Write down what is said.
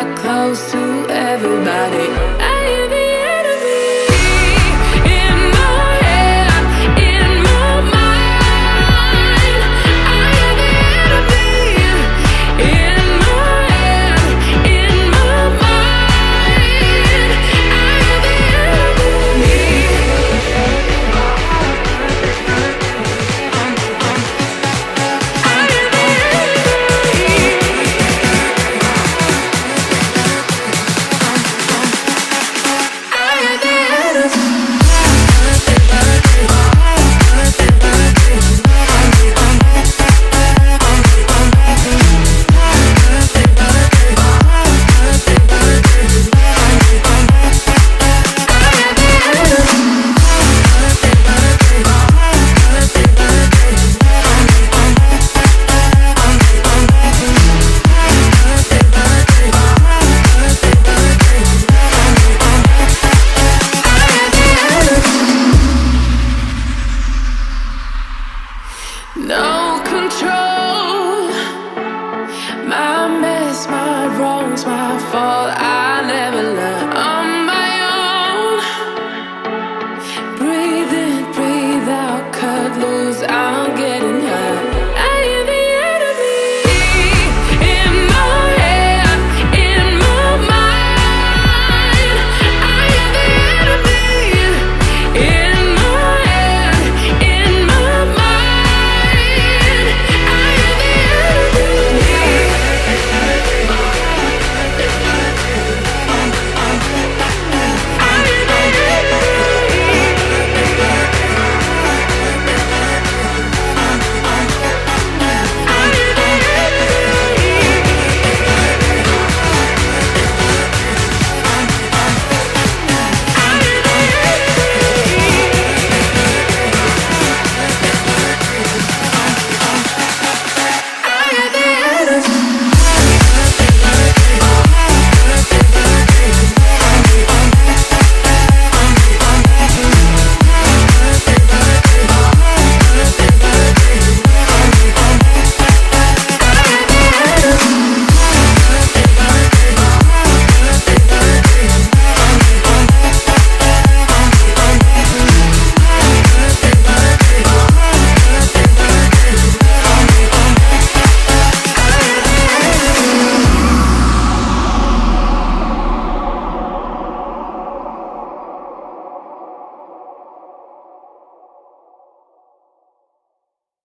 got close to everybody. I am the enemy in my head, in my mind. I am the enemy in my head, in my mind. I am the enemy. No control, my mess, my wrongs, my fault.